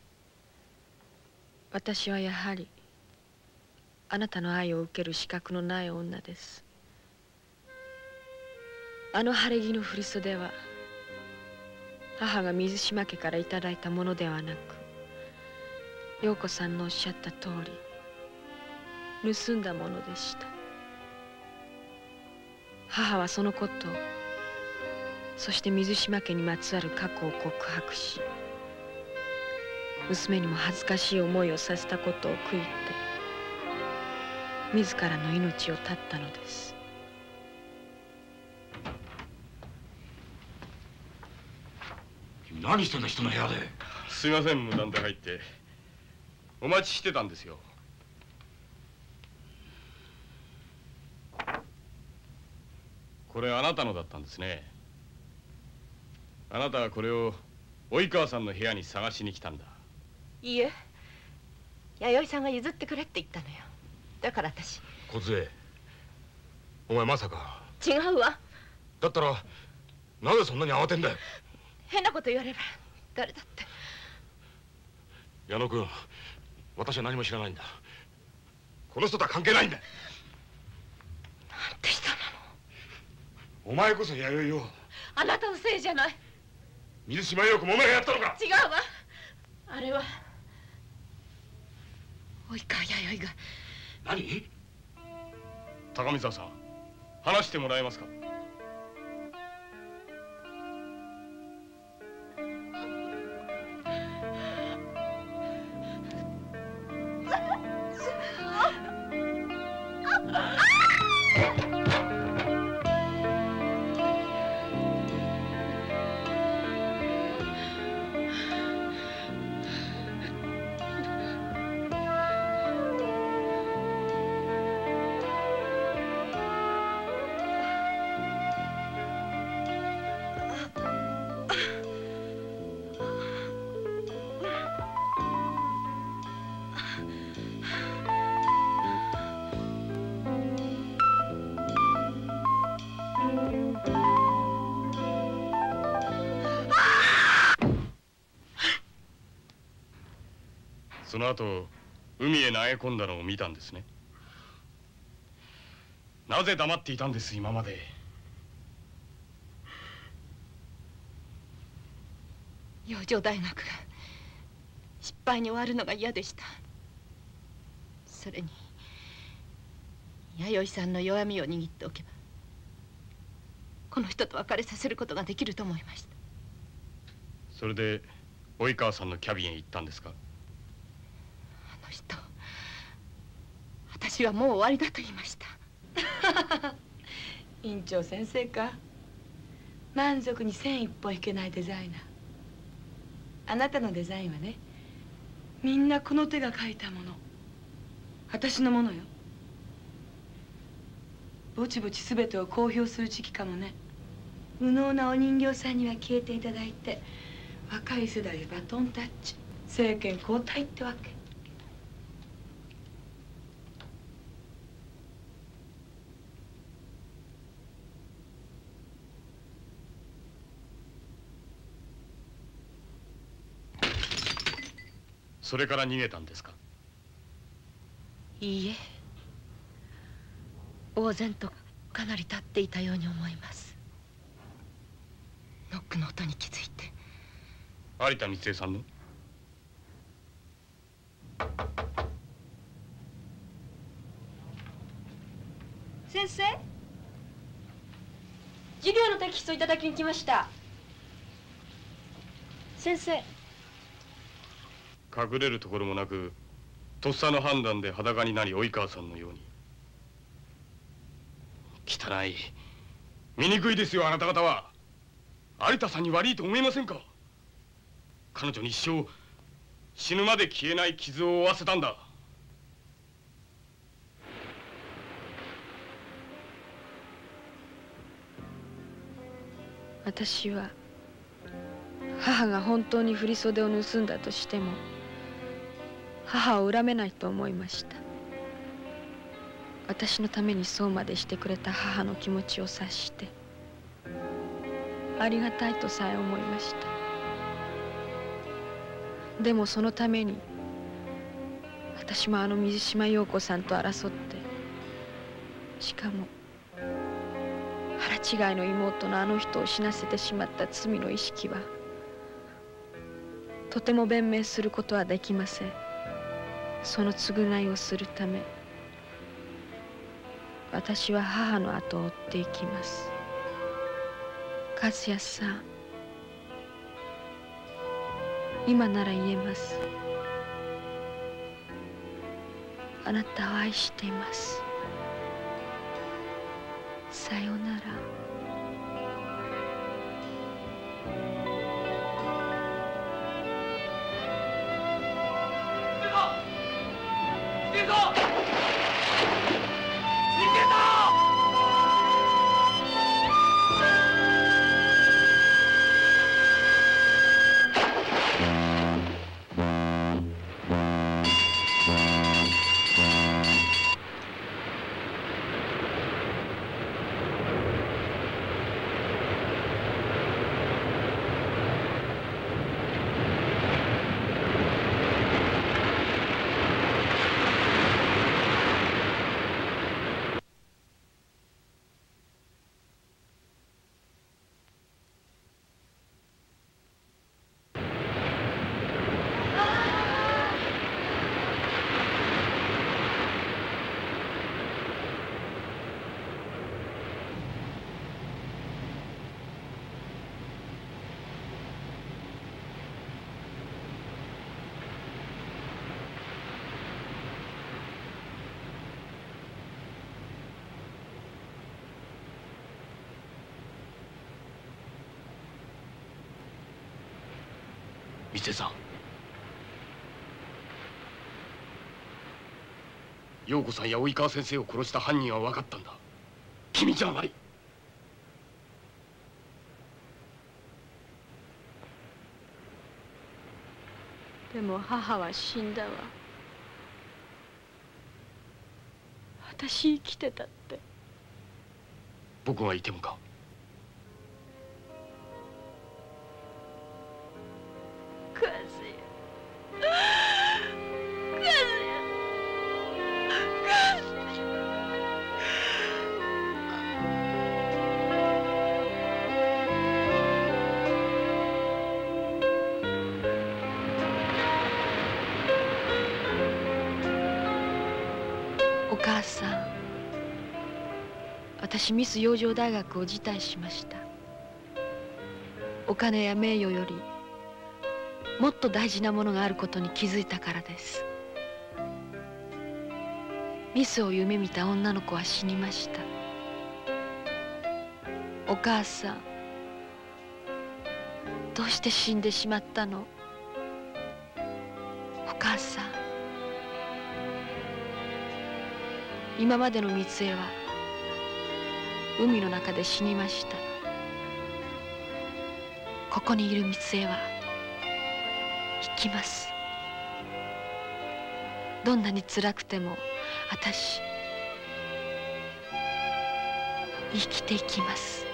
私はやはりあなたの愛を受ける資格のない女です。あの晴れ着の振袖は母が水島家からいただいたものではなく、陽子さんのおっしゃった通り盗んだものでした。母はそのことを、そして水島家にまつわる過去を告白し、娘にも恥ずかしい思いをさせたことを悔いて自らの命を絶ったのです。 君何してんだ、人の部屋で。 すいません、無断で入って。お待ちしてたんですよ。これあなたのだったんですね。あなたはこれを及川さんの部屋に探しに来たんだ。 いいえ、弥生さんが譲ってくれって言ったのよ。だから私。 梢、お前まさか。 違うわ。 だったらなぜそんなに慌てんだよ。 変なこと言われれば誰だって。 矢野君、私は何も知らないんだ。この人とは関係ないんだ。 なんて人なの。 お前こそ弥生を。 あなたのせいじゃない。 水島陽子もお前がやったのか。 違うわ。あれは及川弥生が。 何？ 高見沢さん、話してもらえますか。その後海へ投げ込んだのを見たんですね。なぜ黙っていたんです、今まで。 養生大学が失敗に終わるのが嫌でした。それに弥生さんの弱みを握っておけばこの人と別れさせることができると思いました。 それで及川さんのキャビンへ行ったんですか。 あの人、私はもう終わりだと言いました。 院長先生か。満足に線一本引けないデザイナー。あなたのデザインはね、みんなこの手が描いたもの。私のものよ。ぼちぼち全てを公表する時期かもね。無能なお人形さんには消えていただいて、若い世代でバトンタッチ、政権交代ってわけ。 それから逃げたんですか。 いいえ、呆然とかなり経っていたように思います。ノックの音に気づいて。 有田光恵さんの。 先生、授業のテキストいただきに来ました。先生。 隠れるところもなくとっさの判断で裸になり及川さんのように。汚い、醜いですよ、あなた方は。有田さんに悪いと思いませんか。彼女に一生死ぬまで消えない傷を負わせたんだ。 私は母が本当に振袖を盗んだとしても母を恨めないと思いました。私のためにそうまでしてくれた母の気持ちを察してありがたいとさえ思いました。 でもそのために私もあの水島陽子さんと争って、しかも腹違いの妹のあの人を死なせてしまった罪の意識はとても弁明することはできません。その償いをするため私は母の後を追っていきます。和也さん、今なら言えます。あなたを愛しています。さようなら。 行けぞ！行けぞ！ 三瀬さん、陽子さんや及川先生を殺した犯人は分かったんだ。君じゃない。 でも母は死んだわ。私生きてたって。 僕がいてもか？ お母さん、私ミス養生大学を辞退しました。お金や名誉よりもっと大事なものがあることに気づいたからです。ミスを夢見た女の子は死にました。お母さん、どうして死んでしまったの？お母さん、今までの三江は海の中で死にました。ここにいる三江は生きます。どんなに辛くても私生きていきます。